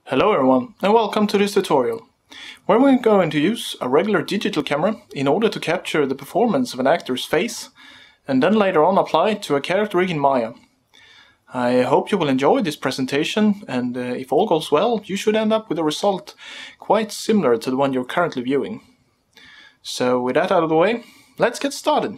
Hello everyone, and welcome to this tutorial, where we're going to use a regular digital camera in order to capture the performance of an actor's face, and then later on apply it to a character rig in Maya. I hope you will enjoy this presentation, and if all goes well, you should end up with a result quite similar to the one you're currently viewing. So with that out of the way, let's get started.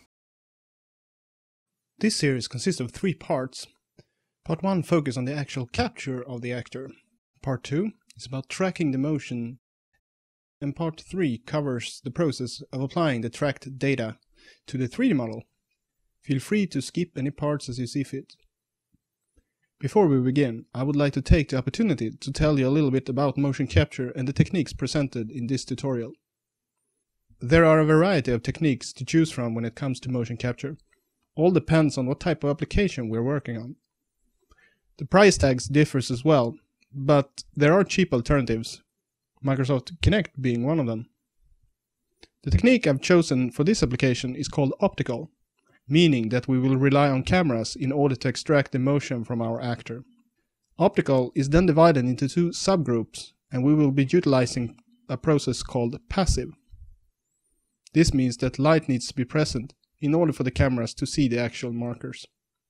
This series consists of 3 parts. Part 1 focuses on the actual capture of the actor. Part 2 is about tracking the motion, and Part 3 covers the process of applying the tracked data to the 3D model. Feel free to skip any parts as you see fit. Before we begin, I would like to take the opportunity to tell you a little bit about motion capture and the techniques presented in this tutorial. There are a variety of techniques to choose from when it comes to motion capture. All depends on what type of application we're working on. The price tags differs as well, but there are cheap alternatives, Microsoft Kinect being one of them. The technique I've chosen for this application is called optical, meaning that we will rely on cameras in order to extract the motion from our actor. Optical is then divided into 2 subgroups, and we will be utilizing a process called passive. This means that light needs to be present in order for the cameras to see the actual markers.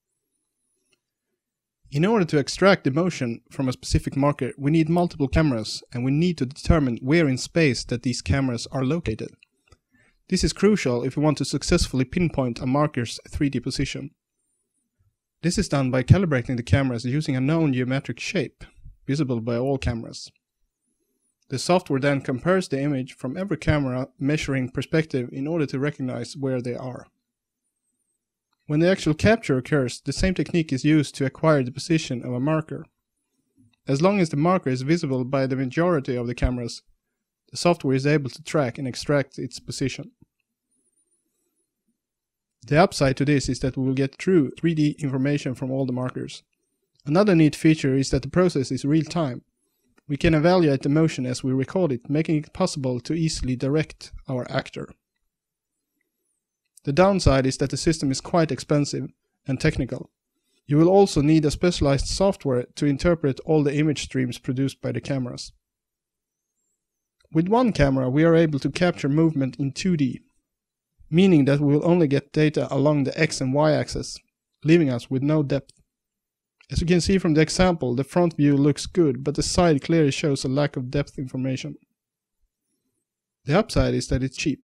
In order to extract the motion from a specific marker, we need multiple cameras, and we need to determine where in space that these cameras are located. This is crucial if we want to successfully pinpoint a marker's 3D position. This is done by calibrating the cameras using a known geometric shape, visible by all cameras. The software then compares the image from every camera measuring perspective in order to recognize where they are. When the actual capture occurs, the same technique is used to acquire the position of a marker. As long as the marker is visible by the majority of the cameras, the software is able to track and extract its position. The upside to this is that we will get true 3D information from all the markers. Another neat feature is that the process is real-time. We can evaluate the motion as we record it, making it possible to easily direct our actor. The downside is that the system is quite expensive and technical. You will also need a specialized software to interpret all the image streams produced by the cameras. With one camera we are able to capture movement in 2D, meaning that we will only get data along the X and Y axis, leaving us with no depth. As you can see from the example, the front view looks good, but the side clearly shows a lack of depth information. The upside is that it's cheap.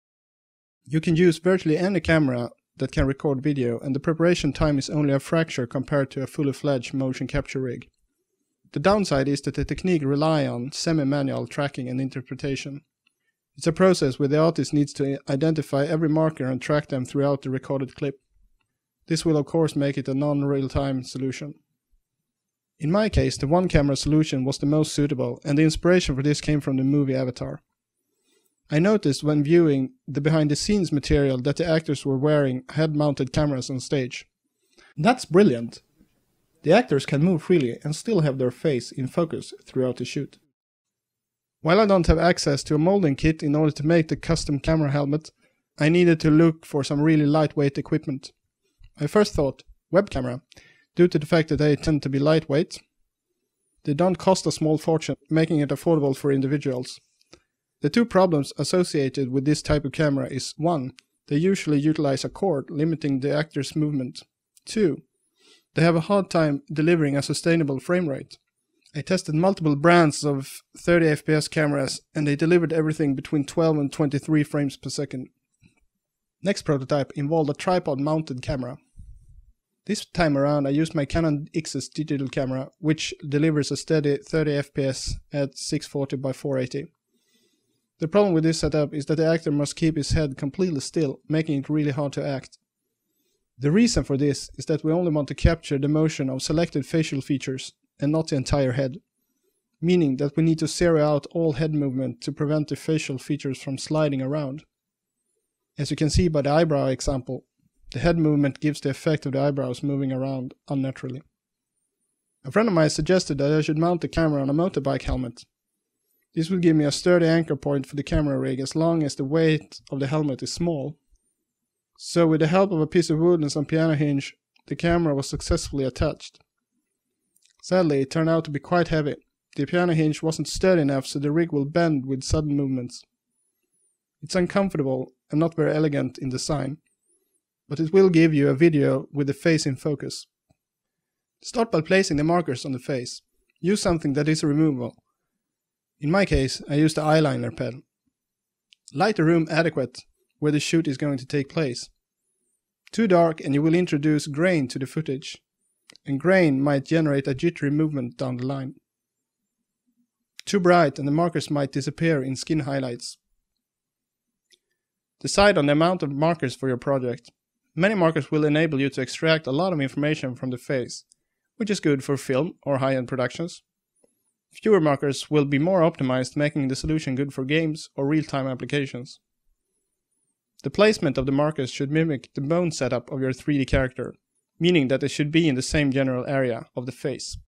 You can use virtually any camera that can record video, and the preparation time is only a fraction compared to a fully fledged motion capture rig. The downside is that the technique relies on semi-manual tracking and interpretation. It's a process where the artist needs to identify every marker and track them throughout the recorded clip. This will of course make it a non-real-time solution. In my case, the one-camera solution was the most suitable, and the inspiration for this came from the movie Avatar. I noticed when viewing the behind-the-scenes material that the actors were wearing head-mounted cameras on stage. That's brilliant! The actors can move freely and still have their face in focus throughout the shoot. While I don't have access to a molding kit in order to make the custom camera helmet, I needed to look for some really lightweight equipment. I first thought web camera, due to the fact that they tend to be lightweight. They don't cost a small fortune, making it affordable for individuals. The 2 problems associated with this type of camera is 1. They usually utilize a cord, limiting the actor's movement. 2. They have a hard time delivering a sustainable frame rate. I tested multiple brands of 30 FPS cameras, and they delivered everything between 12 and 23 frames per second. Next prototype involved a tripod-mounted camera. This time around I used my Canon XS digital camera, which delivers a steady 30 FPS at 640 by 480. The problem with this setup is that the actor must keep his head completely still, making it really hard to act. The reason for this is that we only want to capture the motion of selected facial features and not the entire head, meaning that we need to zero out all head movement to prevent the facial features from sliding around. As you can see by the eyebrow example, the head movement gives the effect of the eyebrows moving around unnaturally. A friend of mine suggested that I should mount the camera on a motorbike helmet. This would give me a sturdy anchor point for the camera rig as long as the weight of the helmet is small. So with the help of a piece of wood and some piano hinge, the camera was successfully attached. Sadly, it turned out to be quite heavy. the piano hinge wasn't sturdy enough so the rig will bend with sudden movements. It's uncomfortable and not very elegant in design, but it will give you a video with the face in focus. Start by placing the markers on the face. Use something that is removable. In my case, I used the eyeliner pen. Light the room adequate where the shoot is going to take place. Too dark and you will introduce grain to the footage, and grain might generate a jittery movement down the line. Too bright and the markers might disappear in skin highlights. Decide on the amount of markers for your project. Many markers will enable you to extract a lot of information from the face, which is good for film or high-end productions. Fewer markers will be more optimized, making the solution good for games or real-time applications. The placement of the markers should mimic the bone setup of your 3D character, meaning that they should be in the same general area of the face.